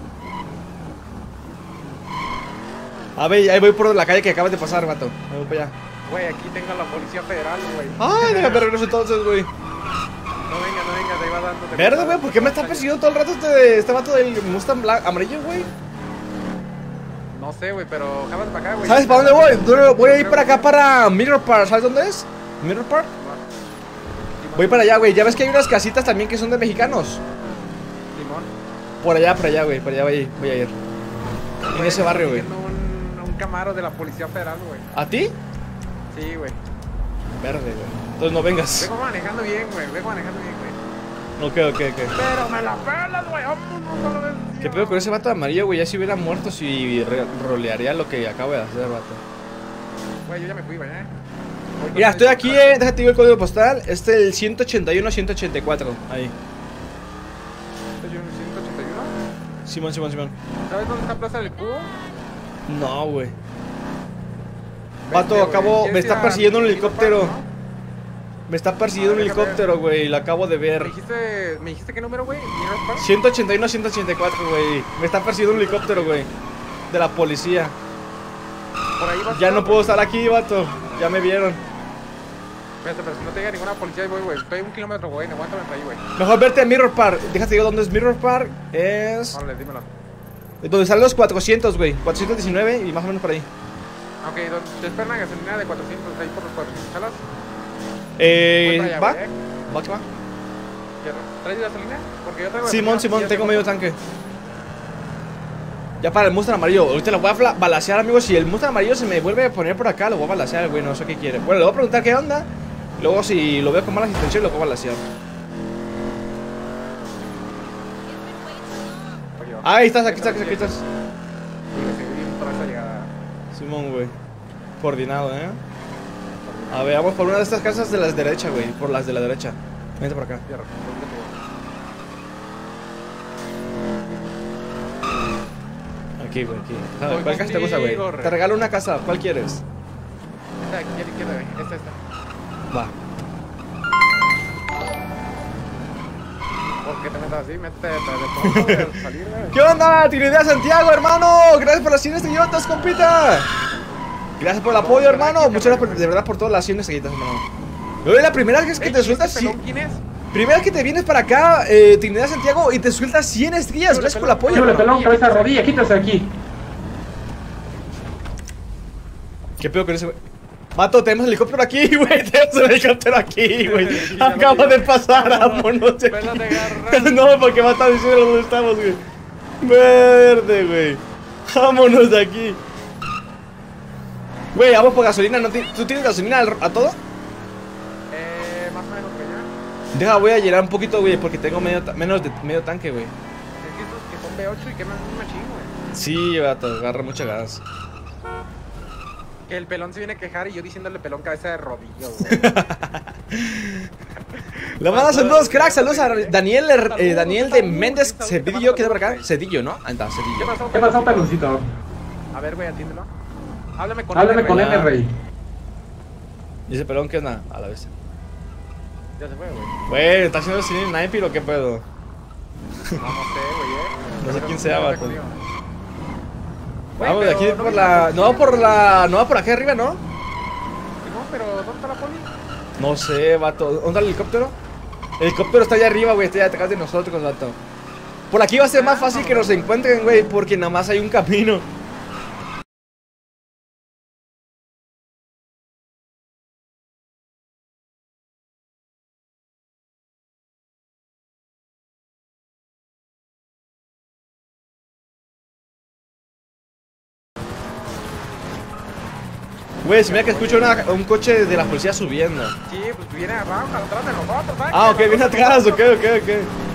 A ver, ahí voy por la calle que acabas de pasar, vato. Ahí voy para allá. Güey, aquí tengo a la policía federal, güey. Ay, déjame regreso entonces, güey. No venga, no venga, te iba dando. Verde, güey, ¿por qué me está persiguiendo todo el rato este, este vato del Mustang blanco, amarillo, güey? No sé, güey, pero jábate para acá, güey. ¿Sabes para dónde voy? Duro- Voy a ir para acá, para Mirror Park. ¿Sabes dónde es? Mirror Park. Voy para allá, güey. Ya ves que hay unas casitas también que son de mexicanos. Simón. Por allá, por allá, güey. Por allá voy, voy a ir. En ese barrio, güey. Un, un camaro de la policía federal, güey. ¿A ti? Sí, güey. Verde, güey. Entonces no vengas. Vengo manejando bien, güey. Vengo manejando bien, güey. Ok, ok, ok. Pero me la pelas, güey. Vámonos, solo ves. ¿Qué pedo con ese vato amarillo, güey? Ya si hubiera muerto, si re- rolearía lo que acabo de hacer, vato. Güey, yo ya me fui, güey, eh. Voy con Mira, el- estoy aquí, eh. Déjate digo el código postal. Este es el ciento ochenta y uno ciento ochenta y cuatro. Ahí. Estoy en el ciento ochenta y uno. Simón, Simón, Simón. ¿Sabes dónde está Plaza del Cubo? No, güey. Vente, Vato, güey. acabo. Me ¿Quieres ir está a persiguiendo un Mirror helicóptero. Park, no? Me está persiguiendo un Ah, déjame helicóptero, güey. Lo acabo de ¿Me ver. dijiste, ¿Me dijiste qué número, güey? ¿Mirror Park? ciento ochenta y uno ciento ochenta y cuatro, güey. Me está persiguiendo un helicóptero, güey. De la policía. Por ahí vas. Ya no puedo estar aquí, vato. Ya me vieron. Espérate, pero si no te llega ninguna policía, ahí voy, güey. Estoy a un kilómetro, güey. Aguántame por ahí, güey. Mejor verte a Mirror Park. Déjate digo dónde es Mirror Park. Es. Órale, dímelo. Donde están los cuatrocientos, güey. cuatrocientos diecinueve y más o menos por ahí. Ok, don- te espera una gasolina de cuatrocientos, ahí por los cuatrocientos chalas. Eh. Voy para allá, ¿Va? güey, eh. ¿Va que va? Fierro. ¿Traes gasolina? Porque yo traigo Simón, gasolina, Simón, y ya tengo tengo- medio tanque. Ya para el Mustang amarillo. Ahorita lo voy a fla- balasear, amigos. Si el Mustang amarillo se me vuelve a poner por acá, lo voy a balasear, güey. No sé qué quiere. Bueno, le voy a preguntar qué onda. Luego, si lo veo con malas intenciones, lo voy a balasear. Oye, Ah, ahí estás, aquí estás, aquí estás. Sí, güey, seguí bien para esa llegada. Simón, güey. Coordinado, ¿eh? A ver, vamos por una de estas casas de las de derecha, güey. Por las de la derecha. Vente por acá. Fierro. Aquí, güey, aquí. A ver, Voy ¿cuál casa te gusta, güey? contigo, Rey. Te regalo una casa. ¿Cuál quieres? Esta de aquí a la izquierda, güey. Esta, esta. Va. ¿Por qué te metes así? Métete de pronto, güey, al salir, güey. ¿Qué onda? Trinidad Santiago, hermano. Gracias por las cien estrellitas, compita. Gracias por el apoyo, hermano. Muchas gracias por- de verdad por todas las cien estrellitas, hermano. Oye, la primera vez que Ey, te ¿y sueltas este pelón quién es? Primera vez que te vienes para acá, eh, Trinidad Santiago, y te sueltas cien estrellas. Gracias por el apoyo. Híjole, hermano. pelón, cabeza de rodilla, quítase de aquí. ¿Qué pedo con ese, güey? Mato, tenemos helicóptero aquí, güey. Tenemos un helicóptero aquí, güey. Ya lo Acaba vi. de pasar, vámonos. de aquí. Pela de garra. No, porque va a estar diciendo dónde estamos, güey. Verde, güey. Vámonos de aquí. Güey, vamos por gasolina. ¿No ti- ¿Tú tienes gasolina al- a todo? Eh, más o menos, güey, ya. Deja, voy a llenar un poquito, güey, porque tengo medio ta- menos de medio tanque, güey. Es que estos que son B ocho y queman un machín, güey. Sí, vato, agarra mucha gas. Que el pelón se viene a quejar y yo diciéndole pelón cabeza de rodillo, güey. Le mandan saludos, crack. Saludos a Daniel, eh, Daniel de Méndez Cedillo. ¿Qué de por acá? Cedillo, ¿no? Ahí está, ¿Qué Cedillo. pasó, ¿Qué pasó, peloncito? A ver, güey, atiéndelo. Háblame con Háblame él, con güey. N, rey. Dice, perdón, ¿qué onda? A la vez. Ya se fue, güey. Güey, ¿está haciendo cine sniper o qué pedo? No, no sé, güey, eh. No sé Pero quién sea, no vato. conmigo. Güey, Vamos de aquí pero por no la. viste No va por la. No va por aquí arriba, ¿no? No, pero ¿dónde está la poli? No sé, vato. ¿Dónde está el helicóptero? El helicóptero está allá arriba, güey. Está allá atrás de nosotros, vato. Por aquí va a ser más fácil que nos encuentren, güey. Porque nada más hay un camino. Güey, se mira que escucho una- un coche de la policía subiendo. Sí, pues viene abajo, atrás de nosotros, ¿sabes? Ah, ok, viene atrás, ok, ok, ok.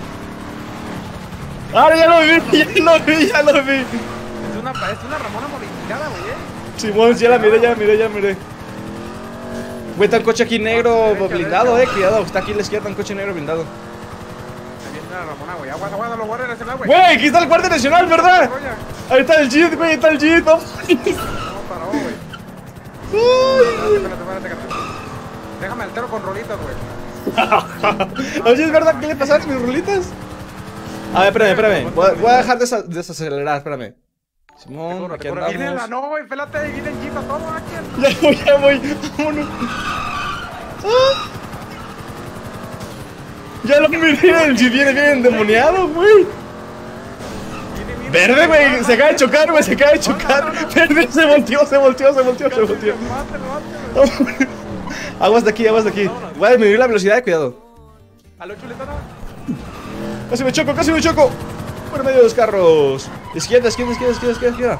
Ahora ya lo vi, ya lo vi, ya lo vi. Es una, es una Ramona modificada, güey, eh. Simón, ya la miré, ya la miré, ya la miré. Güey, está un coche aquí negro blindado, eh, cuidado, está aquí a la izquierda un coche negro blindado. Se viene la Ramona, güey. Aguas, aguas, los guardias nacional, güey. Güey, aquí está el Guardia Nacional, ¿verdad? Oye, Ahí está el Jeep, güey, ahí está el Jeep, vamos. no paró, güey. Espérate, espérate, espérate, espérate. Déjame altero con rolitas, güey. Oye, ¿es verdad que le pasaron mis rolitas? A ver, espérame, espérame. Voy a, voy a dejar de desa- desacelerar, espérame. Simón, aquí Viene la andamos. no, güey, pélate, viene en jeep a todo, aquí. Ya voy, ya voy. Vámonos. Ah. Ya lo miré, el Jeep viene bien endemoniado, güey. Verde, güey, se acaba de chocar, güey, se acaba de chocar. Verde, se volteó, se volteó, se volteó, se volteó. Aguas de aquí, aguas de aquí. Voy a disminuir la velocidad, cuidado. A lo chuletana. Casi me choco, casi me choco. Por medio de los carros. Izquierda, izquierda, izquierda, izquierda, izquierda, izquierda.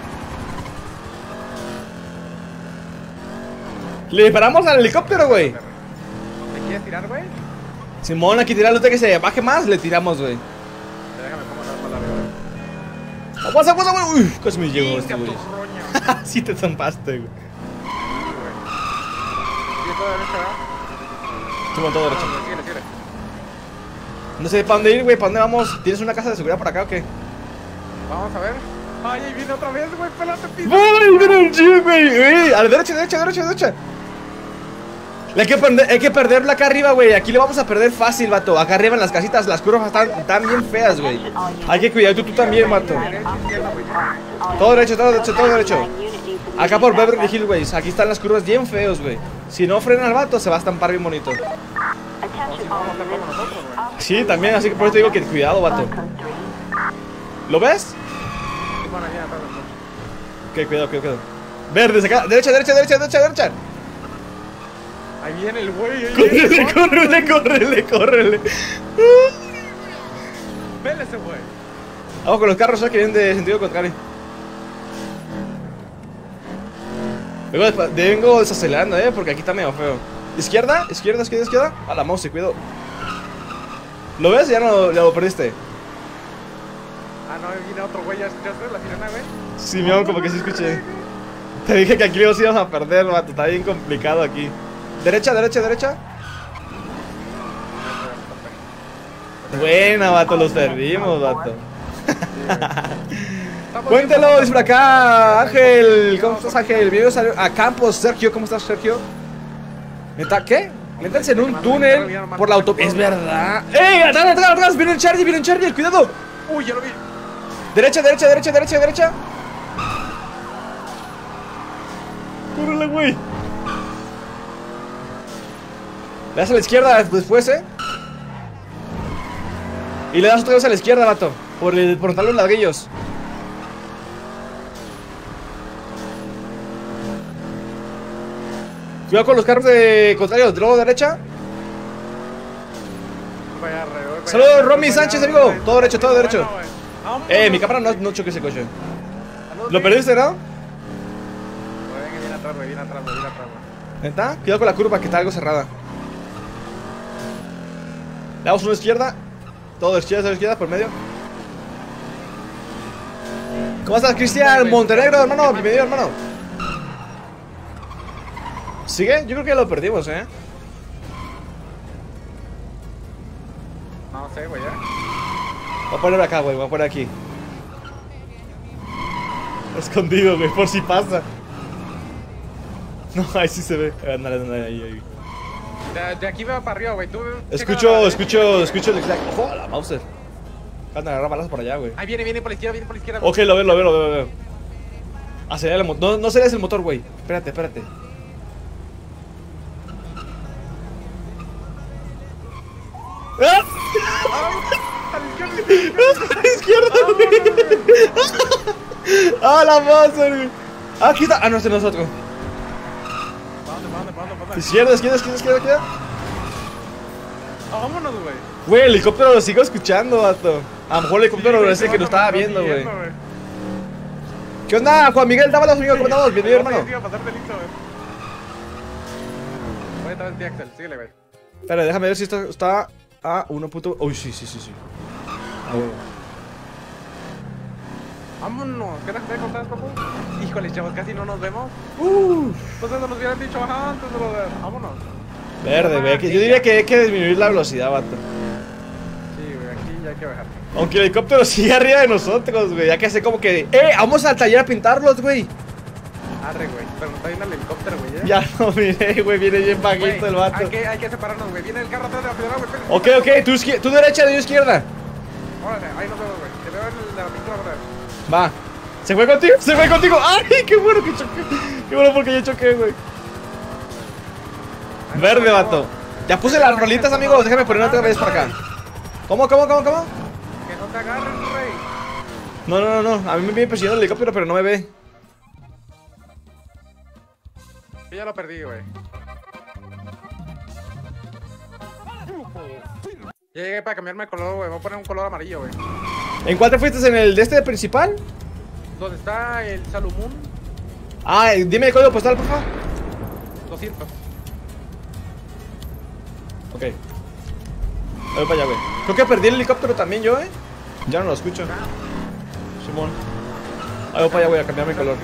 Le disparamos al helicóptero, güey. ¿Me quieres tirar, güey? Simón, aquí tirarlo hasta que se baje más, le tiramos, güey. Déjame cómo dar para la veo. Aguas, aguas, aguas. Uy, casi me llegó este, güey. tu roña. Sí te zampaste, güey. ¿Sigue toda derecha, verdad? Simón, todo derecho. No, síguele, síguele. No sé para dónde ir, güey, para dónde vamos. ¿Tienes una casa de seguridad por acá o qué? Vamos a ver. Ay, ahí viene otra vez, güey, pélate, pisa. ¡Ay, mira el Jeep, güey! Ey, a la derecha, derecha, derecha, derecha. Le hay que perder, hay que perderla acá arriba, güey. Aquí le vamos a perder fácil, vato. Acá arriba en las casitas, las curvas están, están bien feas, güey. Hay que cuidar, tú, tú también, vato. Derecha, izquierda, güey. Todo derecho, todo derecho, todo derecho. Acá por Beverly Hills, güey. Aquí están las curvas bien feos, güey. Si no frena al vato, se va a estampar bien bonito. O si no, vamos a estar como nosotros, güey. Sí, también, así que por eso te digo que cuidado, vato. ¿Lo ves? Sí, bueno, ahí atrás, güey. Ok, cuidado, cuidado, cuidado. Verdes acá, derecha, derecha, derecha, derecha, derecha. Ahí viene el güey. ahí viene. Córrele, córrele, córrele, córrele. Vele ese güey. Vamos con los carros, ¿sabes? Que vienen de sentido contrario. Vengo, despa- vengo desacelerando, eh, porque aquí está medio feo. Izquierda, izquierda, izquierda, izquierda. A la mouse, cuidado. ¿Lo ves? Ya no ya lo perdiste. Ah, no, ahí viene otro güey. ¿Ya escuchaste la sirena, güey? Sí, mi amor, como que sí escuché. Te dije que aquí los íbamos a perder, vato. Está bien complicado aquí. Derecha, derecha, derecha. Buena, vato, los perdimos, vato. Cuéntelo, dice por acá, Ángel. ¿Cómo estás, Ángel? Bienvenidos a, a Campos, Sergio. ¿Cómo estás, Sergio? ¿Neta qué? Métanse en un túnel por la autopista. Es verdad. ¡Ey! ¡Atrás, atrás, atrás! ¡Viene el Charlie, viene el Charlie! ¡Cuidado! Uy, ya lo vi. Derecha, derecha, derecha, derecha, derecha. ¡Córrele, güey! Le das a la izquierda después, ¿eh? Y le das otra vez a la izquierda, vato. Por el por los ladrillos. Cuidado con los carros de contrarios. De luego derecha. Vaya, re, voy para Saludos, allá, Romy voy para Sánchez, allá, amigo. güey. Todo derecho, todo Bueno, derecho. güey. Vámonos, Eh, mi güey. cámara no, no choque ese coche. Saludos, ¿Lo güey. perdiste, no? Güey, venga, viene atrás, güey, viene atrás, güey, viene atrás, güey. ¿Neta? Cuidado con la curva que está algo cerrada. Le damos una izquierda. Todo de izquierda, de izquierda, por medio. ¿Cómo estás, Cristian? Montenegro, hermano. Bienvenido, hermano. ¿Sigue? Yo creo que ya lo perdimos, ¿eh? No sé, güey, ya. Voy a poner acá, güey. Voy a poner aquí. Escondido, güey, por si pasa. No, ahí sí se ve. Ándale, ándale, ahí, ahí. De, de aquí veo para arriba, güey. Tú Escucho, checa la escucho, escucho el clac. Ojo, la Mauser. Anda, agarra balas por allá, güey. Ahí viene, viene por la izquierda, viene por la izquierda. Ok, lo veo, lo veo, lo veo, lo veo. Acelera el motor. No, no aceleres el motor, güey. Espérate, espérate. ¡Ah! ¡A la izquierda, güey! ¡Ah, la Mauser, güey! Ah, aquí está. Ah, no, este no es otro. ¿Para dónde, para dónde, para dónde, para dónde? Izquierda, izquierda, izquierda, izquierda, izquierda. Vámonos, güey. Güey, el helicóptero lo sigo escuchando, vato. A lo mejor el helicóptero Sí, es el güey, que lo estaba no, no, viendo, no, güey. no, ¿Qué onda, Juan Miguel Dávalos, amigo? ¿Cómo estamos? Bienvenido, No, hermano. sí, iba a pasar delito, güey. Voy a traer el tío Axel, síguele, güey. Espera, déjame ver si esto está a uno punto... Uy, sí, sí, sí, sí. Ah, bueno. Vámonos, ¿qué te contaste, papu? Híjole, chavos, casi no nos vemos. Uh, Entonces nos hubieran dicho ajá, antes de lo de... Vámonos. verde, güey. que- Yo diría que hay que disminuir la velocidad, vato. Sí, güey, aquí ya hay que bajar. Aunque el helicóptero sigue arriba de nosotros, güey. Ya que hace como que... ¡Eh! Vamos al taller a pintarlos, güey. Arre, güey. Pero no está viendo el helicóptero, güey. ¿eh? Ya lo miré, güey. Viene bien bajito Güey, el vato. Hay que, hay que separarnos, güey. Viene el carro atrás de la piedra, güey. espérate. Ok, ok. Tú, izquier- tú derecha, yo izquierda. Órale, ahí nos vemos, güey. Te veo en el de la pintura, güey. Va. Se fue contigo, se fue contigo. ¡Ay, qué bueno que choqué! Qué bueno porque yo choqué, güey. Verde, vato. Ya puse las rolitas, amigos. Déjame poner otra vez para acá. ¿Cómo, cómo, cómo, cómo? Que no te agarren, rey. No, no, no, no. A mí me viene persiguiendo el helicóptero, pero no me ve. Yo ya lo perdí, güey. Ya llegué para cambiarme el color, güey. Voy a poner un color amarillo, güey. ¿En cuál te fuiste? ¿En el de este principal? ¿Dónde está el Salomón? Ah, dime el código postal, por favor. doscientos. Ok. Voy para allá, güey. Creo que perdí el helicóptero también yo, eh. Ya no lo escucho. Simón. Ahí voy para allá, güey, a cambiar mi color.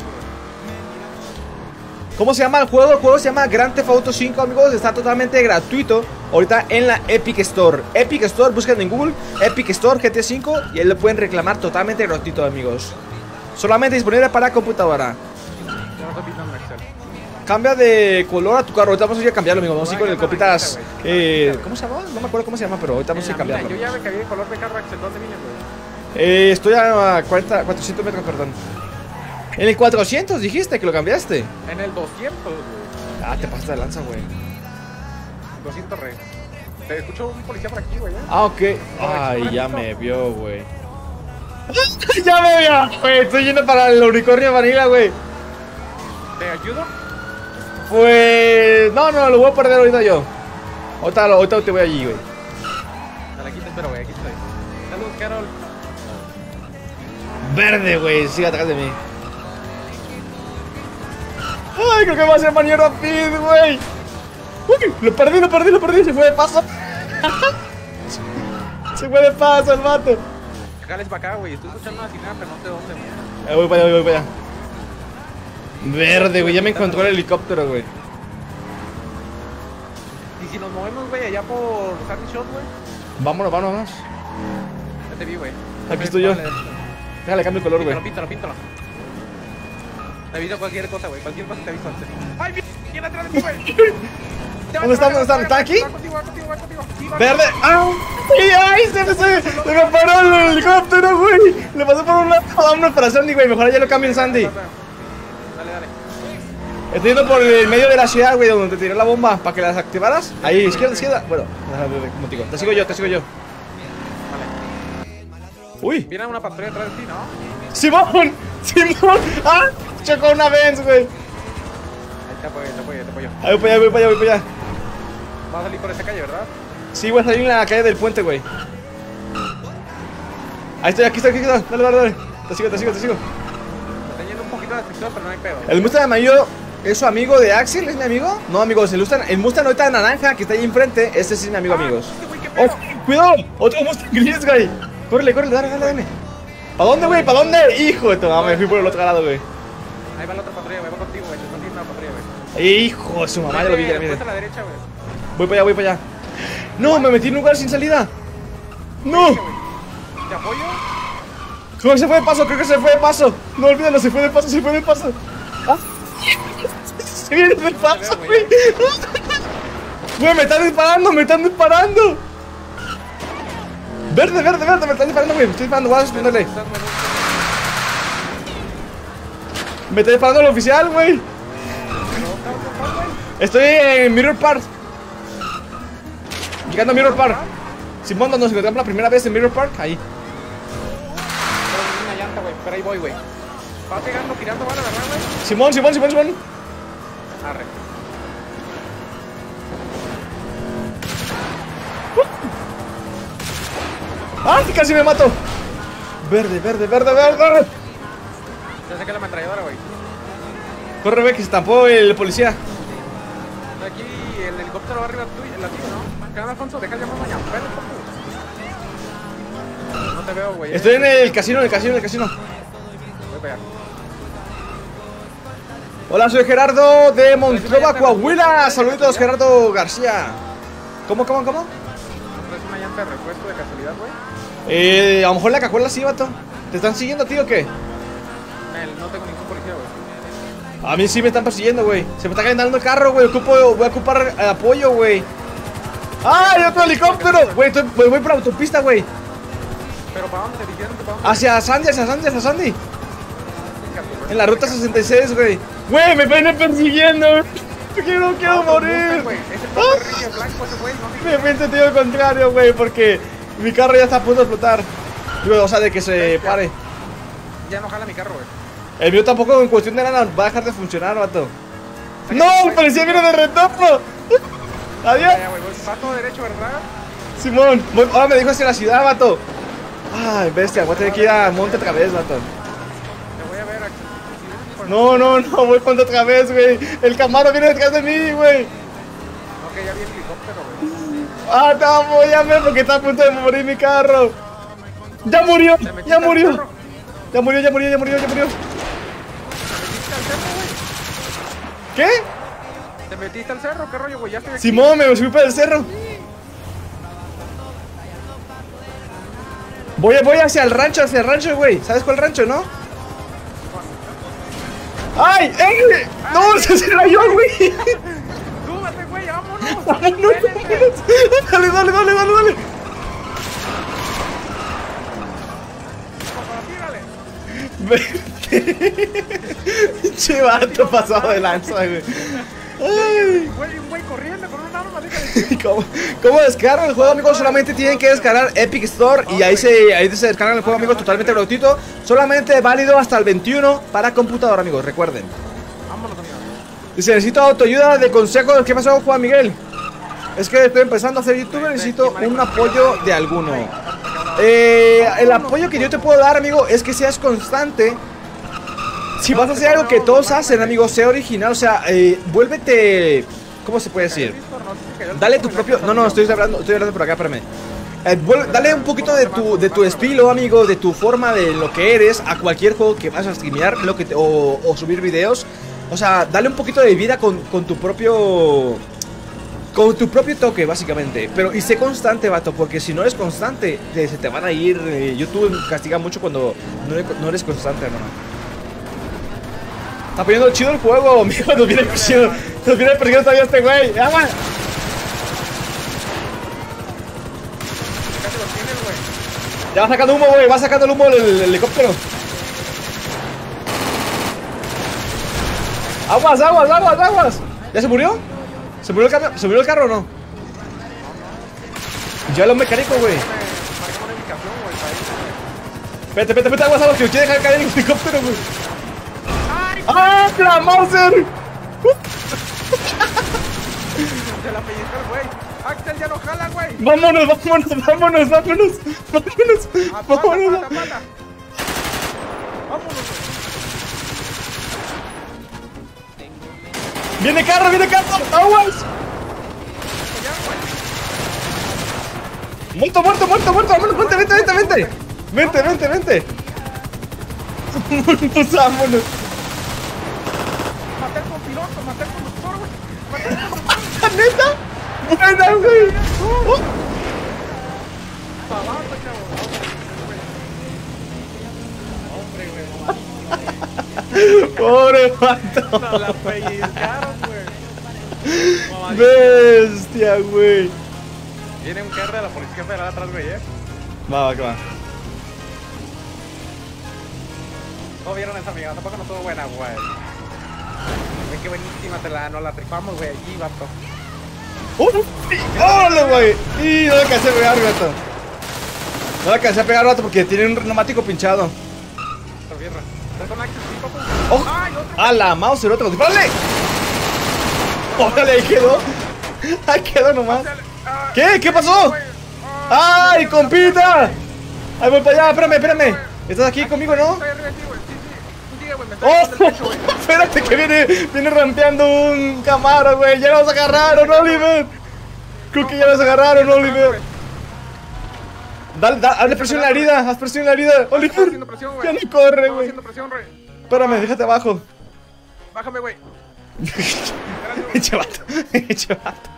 ¿Cómo se llama el juego? El juego se llama Grand Theft Auto cinco, amigos. Está totalmente gratuito ahorita en la Epic Store. Epic Store, busquen en Google Epic Store G T A cinco y ahí lo pueden reclamar totalmente gratuito, amigos. Solamente disponible para computadora. Ya no estoy pintando en Excel. Cambia de color a tu carro. Ahorita vamos a ir a cambiarlo, amigos. Vamos a ir con el Voy a copitas. cambiar la rejita, Eh, güey. ¿Cómo se llama? No me acuerdo cómo se llama, pero ahorita vamos a ir a En la mina, cambiarlo. Yo ya me cambié el color de carro Axel. ¿Dónde vienes, güey? Eh, estoy a cuarenta, cuatrocientos metros, perdón. En el cuatrocientos dijiste que lo cambiaste. En el doscientos, güey. Ah, te pasaste de lanza, güey. doscientos, rey. Te escucho un policía por aquí, güey. ¿eh? Ah, ok. Ay, ya me vio, güey. Ya me vio, güey. Estoy yendo para el unicornio vanilla, güey. ¿Te ayudo? Pues... No, no, lo voy a perder ahorita yo. Ahorita, ahorita te voy allí, güey. Dale, aquí te espero, güey. Aquí estoy. Saludos, Carol. Verde, güey. Sigue atrás de mí. Ay, creo que va a ser maniero a Pid, güey. Uy, lo perdí, lo perdí, lo perdí. Se fue de paso. Se fue de paso el vato. Jales para acá, güey. Estoy escuchando una sirena, pero no sé dónde, güey. Eh, voy para allá, voy para allá. Verde, güey. Ya me encontró el helicóptero, güey. Y si nos movemos, güey, allá por Harry Shot, güey. Vámonos, vámonos. Ya te vi, güey. Aquí estoy yo. Déjale, cambio el color, güey. Píntalo, píntalo, píntalo. Te aviso cualquier cosa, güey. Cualquier cosa te aviso antes. ¡Ay, bien! ¿Quién atrás de ti, güey? ¿Dónde están? ¿Dónde están? ¿Están aquí? Va contigo, va contigo, va contigo. Sí, va Verde. ¡Ah! ¡Ay, ay! Se me, se, se me paró el helicóptero, güey. Le pasó por un lado. Vámonos para Sandy, güey. Mejor allá lo cambio en Sandy. Dale, dale. Estoy yendo por el medio de la ciudad, güey, donde te tiré la bomba para que las activaras. Ahí, izquierda, izquierda. Bueno, déjame como te digo. Te sigo yo, te sigo yo. Uy. Viene una patrulla atrás de ti, ¿no? ¡Simón! ¡Simón! ¡Ah! Chocó una Benz, güey. Ahí te apoyo, te apoyo, te apoyo. Ahí voy para allá, voy para allá, voy para allá. Vas a salir por esa calle, ¿verdad? Sí, voy a salir en la calle del puente, güey. Ahí estoy, aquí estoy, aquí estoy. Dale, dale, dale. Te sigo, te sigo, te sigo. Me está yendo un poquito de descripción, pero no hay pedo. El Mustang amarillo es su amigo de Axel, ¿es mi amigo? No, amigos, el Mustang, el Mustang ahorita naranja que está ahí enfrente, este sí es mi amigo, amigos. Este güey, qué pedo. ¡Oh, cuidado! Otro Mustang gris, güey. Córrele, córrele, dale, dale, dale. ¿Para dónde, güey? ¿Para dónde? Hijo de tu mamá, me fui por el otro lado, güey. Ahí va la otra patrulla, güey. Va contigo, güey. Te están viendo la patrulla, güey. Hijo de su mamá, ya lo vi, ya lo vi. Después a la derecha, güey. Voy para allá, voy para allá. No, me metí en un lugar sin salida. No. ¿Te apoyo? Creo que se fue de paso, creo que se fue de paso. No olvídalo, se fue de paso, se fue de paso. ¿Ah? Se viene de paso, güey. Güey, me están disparando, me están disparando. Verde, verde, verde, me están disparando, güey. Me estoy disparando, voy a responderle. Me está disparando el oficial, güey. Estoy en Mirror Park. Llegando a Mirror Park. Simón, donde nos encontramos la primera vez en Mirror Park, ahí. Una llanta, güey. Pero ahí voy, güey. Va pegando, tirando balas, ¿verdad, güey? Simón, Simón, Simón, Simón. Arre. ¡Ah! Casi me mato. Verde, verde, verde, verde. Ya saqué la ametralladora, güey. Corre, ve que se estampó el policía. Está aquí el helicóptero va arriba tuyo, el latino, ¿no? Caramba, Alfonso, deja el llamado mañana. Ven, poco. No te veo, güey. Estoy en el casino, en el casino, en el casino. Voy para allá. Hola, soy Gerardo de Monclova, Coahuila. Saluditos, Gerardo García. ¿Cómo, cómo, cómo? ¿No traes una llanta de repuesto de casualidad, güey? Eh, a lo mejor la cajuela sí, vato. ¿Te están siguiendo a ti o qué? Nel, no tengo ningún policía, güey. A mí sí me están persiguiendo, güey. Se me está calentando el carro, güey. Ocupo, voy a ocupar eh, apoyo, güey. ¡Ay, otro helicóptero! Güey, estoy- voy, voy por autopista, güey. Pero ¿para dónde? ¿Dijeron que para dónde? Hacia Sandy, hacia Sandy, hacia Sandy. En la ruta sesenta y seis, güey. Güey, me vienen persiguiendo. Quiero, quiero morir. Güey, ese perrillo blanco, ese güey, no Me fui en sentido contrario, güey, porque mi carro ya está a punto de explotar. Digo, o sea, de que se pare. Ya no jala mi carro, güey. El mío tampoco en cuestión de nada va a dejar de funcionar, vato. ¡No! ¡El policía viene de retorno! ¡Adiós! Ya, ya, güey, va todo derecho, ¿verdad? Simón, voy- ahora me dijo hacia la ciudad, vato. Ay, bestia, voy a tener que ir a monte otra vez, vato. Te voy a ver, Axel. Si ves, No, no, no, voy ponte otra vez, güey. El Camaro viene detrás de mí, güey. Ok, ya vi el helicóptero, güey. Ah, te apóyame porque está a punto de morir mi carro. Ya murió, ¿Te metiste ya al murió. carro? Ya murió, ya murió, ya murió, ya murió. ¿Te metiste al cerro, güey? ¿Qué? ¿Te metiste al cerro? ¿Qué rollo, güey? Ya estoy aquí. Simón, me subí por el cerro. Voy, voy hacia el rancho, hacia el rancho, güey. ¿Sabes cuál rancho, no? ¡Ay! ¡Eh! ¡No! ¡Se se rayó, güey! ¡Súbate, güey! ¡Vámonos! ¡Vámonos! ¡Dale, dale, dale, dale, dale! Che vato pasado de lanza, güey. Ay. Güey, un güey corriendo con un arma, déjale. ¿Cómo, ¿Cómo descargan el juego, amigos? Solamente tienen que descargar Epic Store y ahí se, ahí se descargan el juego, amigos, totalmente gratuito. Solamente válido hasta el veintiuno para computadora, amigos, recuerden. Vámonos, amigo. Dice, necesito autoayuda de consejos. ¿Qué pasó, Juan Miguel? Es que estoy empezando a ser youtuber, necesito un apoyo de alguno. Eh, el apoyo que yo te puedo dar, amigo, es que seas constante. Si vas a hacer algo que todos hacen, amigo, sea original, o sea, eh, vuélvete... ¿Cómo se puede decir? Dale tu propio... No, no, estoy hablando, estoy hablando por acá, espérame. Eh, vuel- dale un poquito de tu, de tu estilo, amigo, de tu forma, de lo que eres a cualquier juego que vas a streamear lo que te- o, o subir videos. O sea, dale un poquito de vida con, con tu propio... Con tu propio toque, básicamente. Pero y sé constante, vato, porque si no eres constante, te- se te van a ir. eh, YouTube castiga mucho cuando no eres, no eres constante, hermano. Está poniendo chido el juego, amigo. Nos viene persiguiendo. Nos viene persiguiendo todavía este güey. ¡Ya, man! Casi lo tienes, güey. Ya va sacando humo, güey. Va sacando el humo del del helicóptero. Aguas, aguas, aguas, aguas. ¿Ya se murió? ¿Se murió el carro? ¿Se murió el carro o no? Llévalo a un mecánico, güey. Marcamos una ubicación, güey, para ir. Vete, vete, vete, aguas, aguas, que quiere dejar caer el helicóptero, güey. ¡Ah, la Mauser! Se la pellizcó el güey. Axel ya no jala, güey. Vámonos, vámonos, vámonos, vámonos, vámonos, Apata, vámonos. apata, apata. Vámonos, güey. Viene carro, viene carro, aguas. Ya, güey. Muerto, muerto, muerto, muerto, vámonos, vente, vente, vente, vente. Vente, vente, vente. Pues vámonos. Maté al copiloto, maté al conductor, güey. Maté al conductor. ¿Neta? Buena, güey. Oh. Abajo, chavo. Hombre, güey. Pobre vato. Nos la pellizcaron, güey. Bestia, güey. Viene un carro de la policía federal atrás, güey, eh. Va, va, que va. ¿Cómo vieron esa amiga? Tampoco no estuvo buena, güey. Ven qué buenísima, te la, nos la tripamos, güey, allí, vato. ¡Uh! ¡Órale, güey! Y no le alcancé a pegar, gato. No le alcancé a pegar, gato, porque tiene un neumático pinchado. Está bien, ¿estás con Axel, sí, papu? ¡Oh! ¡Ay, otro! ¡A la mouse, el otro! ¡Órale! ¡Órale, ahí quedó! ¡Ahí quedó nomás! Ah, ¿Qué? ¿Qué pasó? güey. Ah, ¡Ay, compita! ¡Ahí voy para allá! Espérame, espérame. ¿Estás aquí conmigo, no? Estoy arriba de ti, güey. Sí, sí. Tú sigue, güey. Me está ¡Oh! llevando el pecho, güey. Espérate que viene, viene rampeando un Camaro, güey. Ya nos agarraron, Oliver. Creo que ya nos agarraron, Oliver. Dale, dale, hazle presión en la herida, haz presión en la herida, Estaba Oliver. haciendo presión, güey. Ya no corre, Estaba güey. haciendo presión, güey. Espérame, déjate abajo. Bájame, güey. Eche vato, eche vato.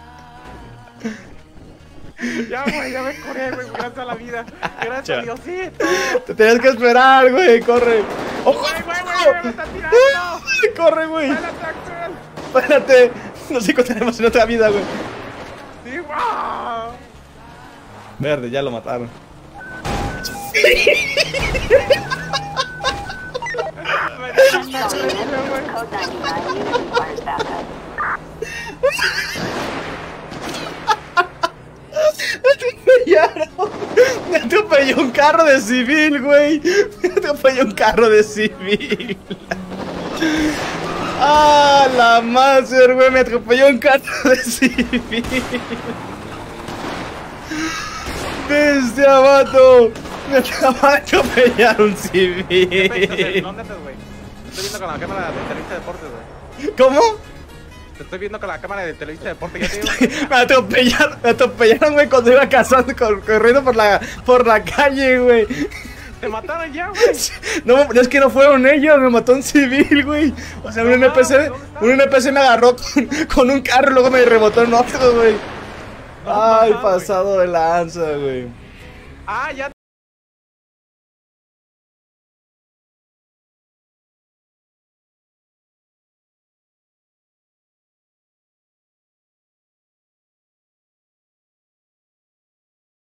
Ya, güey, ya me coré, güey. Gracias a la vida. Gracias a Diosito. Te tenías que esperar, güey, corre. ¡Ojo! Güey, güey, güey, me están tirando. corre, güey. ¡Párate, Axel! Espérate. No sé cuánto tenemos en otra vida, güey. ¡Sí, wow! Verde, ya lo mataron. Me atropelló un carro de civil, güey. Me atropelló un carro de civil. Ah, la madre, güey. Me atropelló un carro de civil. Bestia, vato. Me acaba de atropellar un civil. ¿Dónde estás, güey? Te estoy viendo con la cámara de Televisa Deportes, güey. ¿Cómo? Te estoy viendo con la cámara de Televisa Deportes, ya te digo. Me atropellaron, me atropellaron, güey, cuando iba cazando, cor- corriendo por la, por la calle, güey. Te mataron ya, güey. No, es que no fueron ellos, me mató un civil, güey. O sea, un No, N P C, ¿dónde está? un N P C me agarró con, con un carro y luego me rebotó en otro, güey. No, Ay, mamá, güey. pasado de lanza, güey. Ah, ya